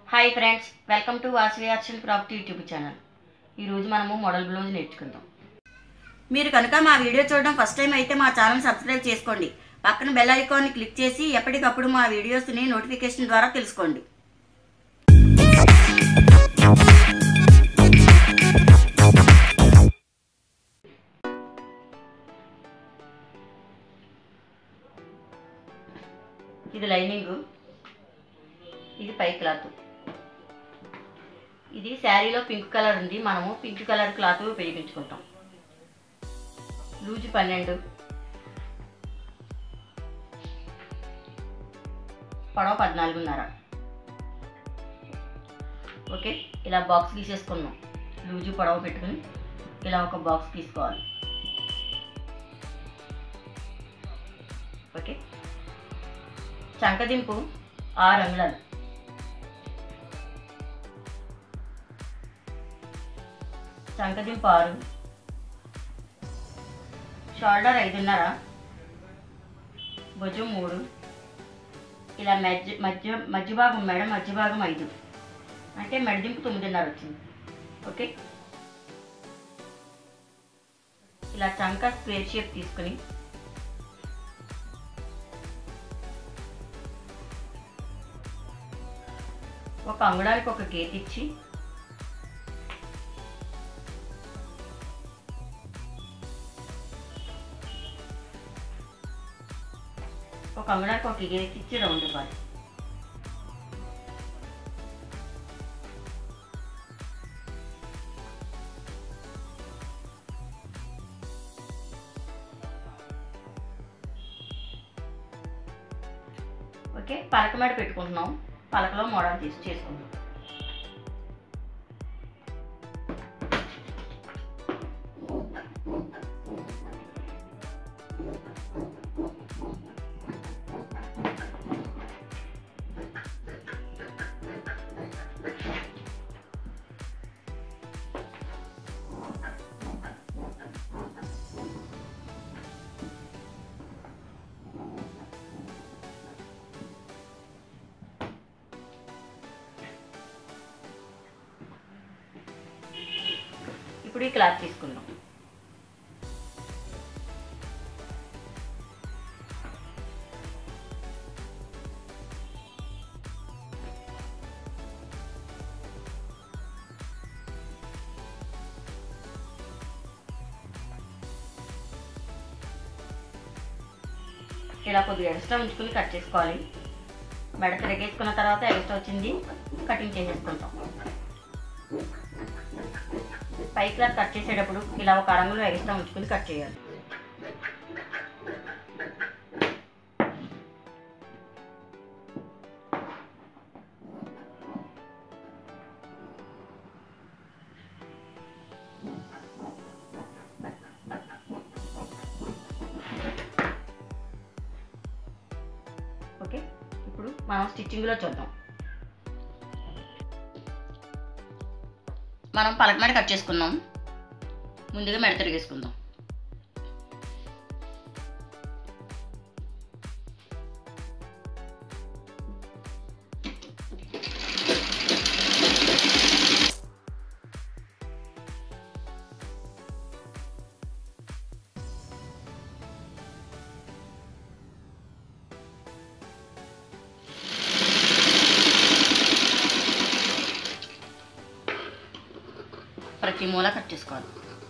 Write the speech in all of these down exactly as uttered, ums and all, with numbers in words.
Hi friends, welcome to Vasavi arts and craft YouTube channel. ఈరోజు మనము model blouse నేర్చుకుందాం. మీరు కనుక మా వీడియో చూడడం ఫస్ట్ టైం అయితే మా ఛానల్ సబ్స్క్రైబ్ చేసుకోండి. పక్కన బెల్ ఐకాన్ని క్లిక్ చేసి ఎప్పటికప్పుడు మా వీడియోస్ని నోటిఫికేషన్ ద్వారా తెలుసుకోండి. ఇది లైనింగ్, ఇది పై క్లాత్. ఇది శారీలో పింక్ కలర్ ఉంది, మనము పింక్ కలర్ క్లాత్ ఉపయోగించుకుంటాం. లూజు పన్నెండు, పొడవ పద్నాలుగున్నర. ఓకే, ఇలా బాక్స్ తీసేసుకున్నాం. లూజు పొడవ పెట్టుకుని ఇలా ఒక బాక్స్ తీసుకోవాలి. ఓకే, చంకదింపు ఆరు అంగుళాలు. చంకదింపు ఆరు, షోల్డర్ ఐదున్నర, భుజం మూడు. ఇలా మధ్య మధ్య మధ్య భాగం మెడ మధ్య భాగం ఐదు, అంటే మెడదింపు తొమ్మిదిన్నర వచ్చింది. ఓకే, ఇలా చంక స్క్వేర్ షేప్ తీసుకుని ఒక అంగుళానికి ఒక గీత ఇచ్చి ఒక అంగుళానికి ఒక గీత ఇచ్చి రౌండ్ ఇవ్వాలి. ఓకే, పలక మీద పెట్టుకుంటున్నాం. పలకలో మోడల్ తీసి చేసుకుందాం. ఇప్పుడు ఈ క్లాత్ తీసుకుందాం. ఇలా కొద్దిగా ఎక్స్ట్రా ఉంచుకుని కట్ చేసుకోవాలి. మెడ తిరగేసుకున్న తర్వాత ఎక్స్ట్రా వచ్చింది కటింగ్ చేసేసుకుంటాం. పై క్లాత్ కట్ చేసేటప్పుడు ఇలా ఒక అరంగులో ఎక్స్ట్రా ఉంచుకుని కట్ చేయాలి. ఓకే, ఇప్పుడు మనం స్టిచ్చింగ్లో చూద్దాం. మనం పలక మీద కట్ చేసుకున్నాం. ముందుగా మెడ తిరిగేసుకుందాం. ప్రతి మూల కట్ చేసుకోవాలి.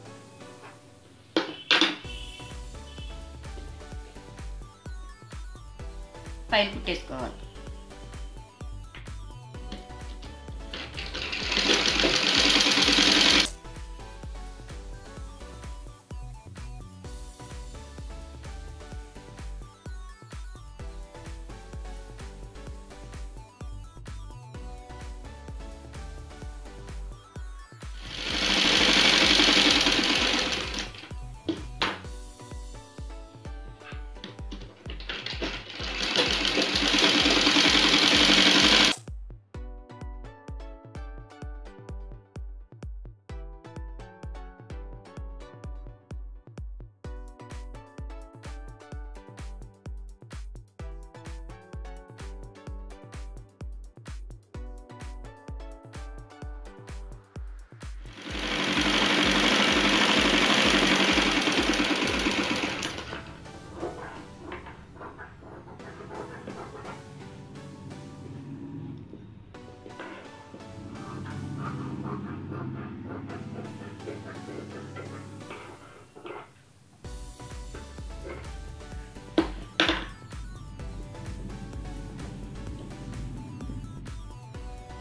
పైన కుట్టేసుకోవాలి.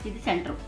ఇది సెంటర్.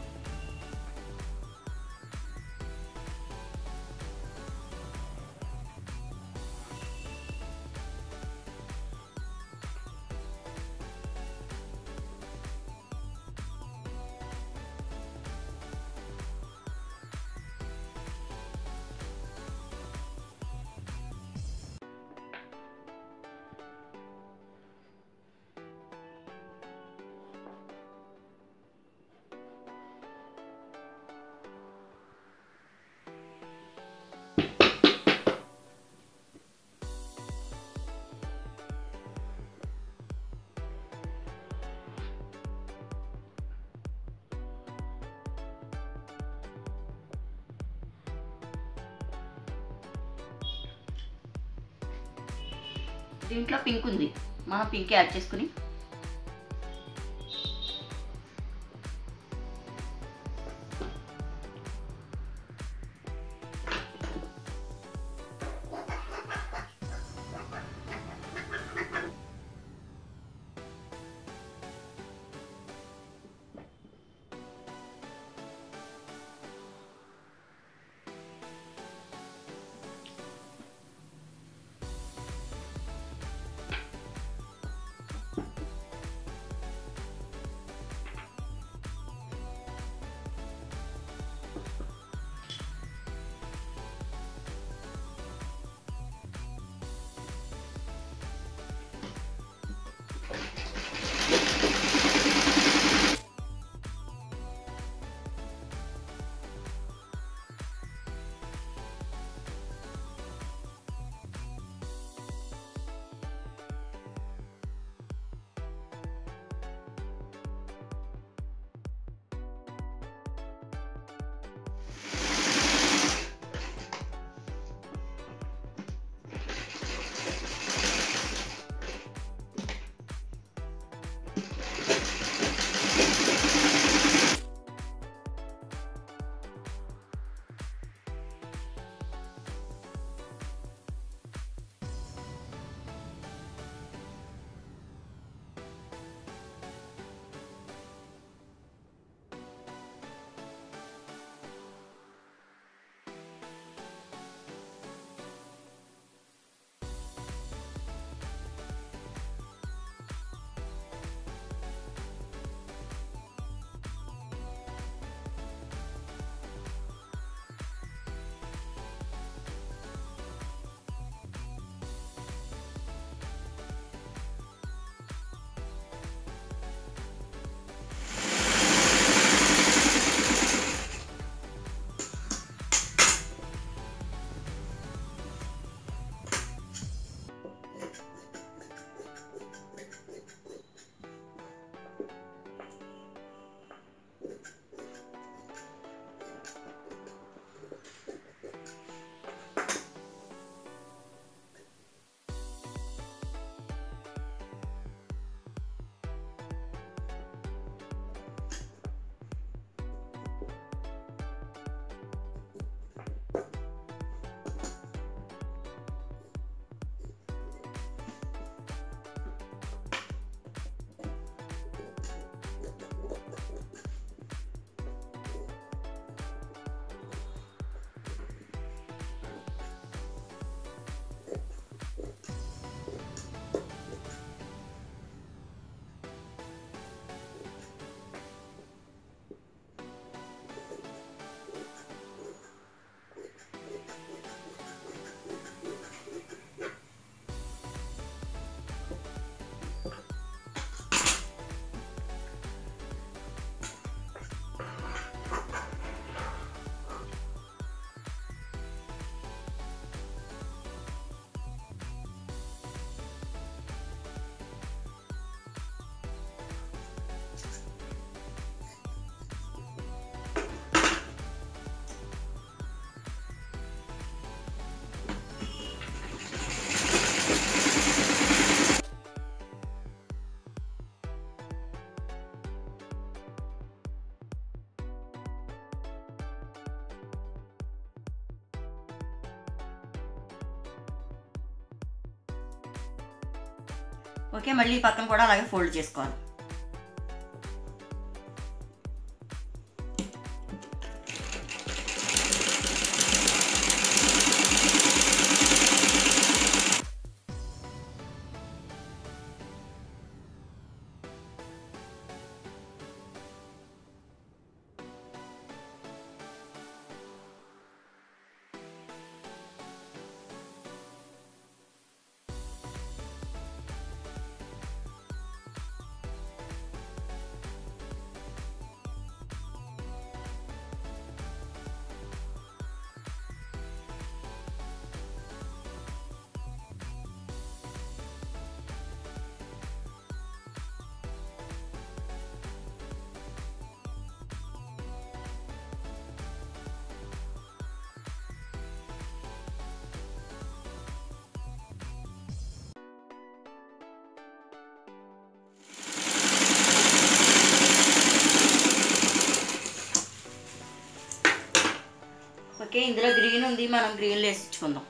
దీంట్లో పింక్ ఉంది, మనం పింక్ యాడ్ చేసుకుని ఓకే, మళ్ళీ ఈ పక్కన కూడా అలాగే ఫోల్డ్ చేసుకోవాలి. ఓకే, ఇందులో గ్రీన్ ఉంది, మనం గ్రీన్లో వేసించుకుందాం.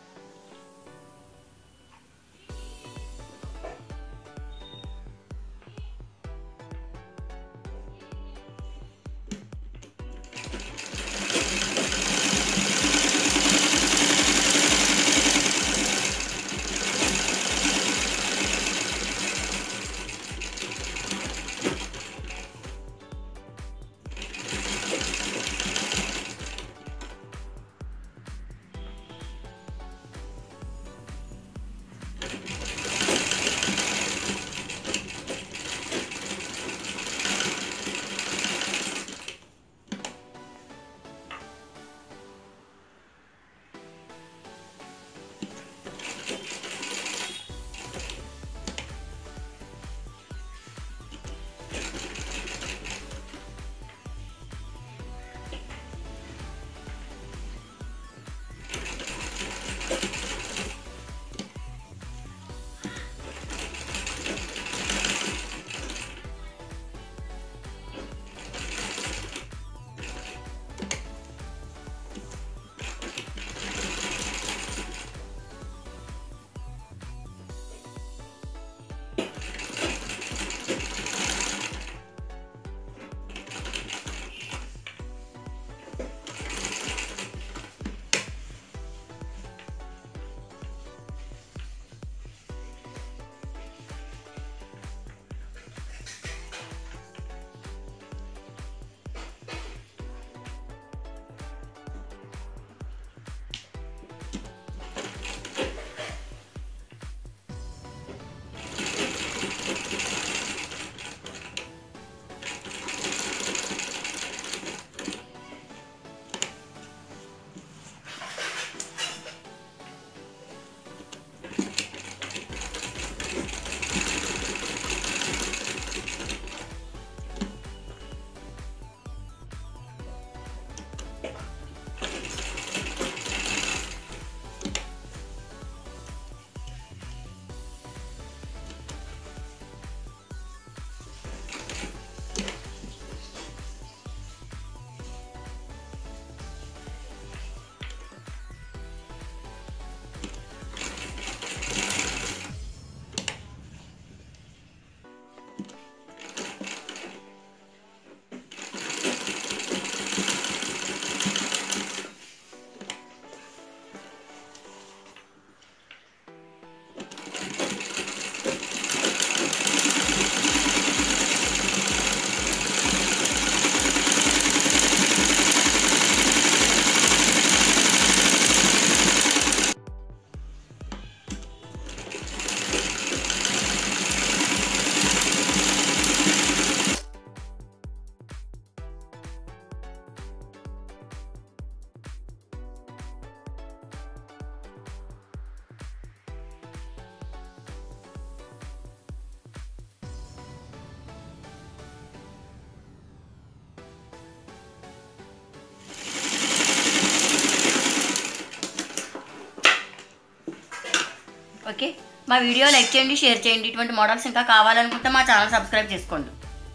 ఓకే, మా వీడియో లైక్ చేయండి, షేర్ చేయండి. ఇటువంటి మోడల్స్ ఇంకా కావాలనుకుంటే మా ఛానల్ సబ్స్క్రైబ్ చేసుకోండి.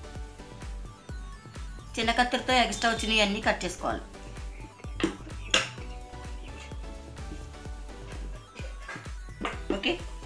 చిన్న కత్తిరితో ఎక్స్ట్రా వచ్చినవి అన్నీ కట్ చేసుకోవాలి. ఓకే.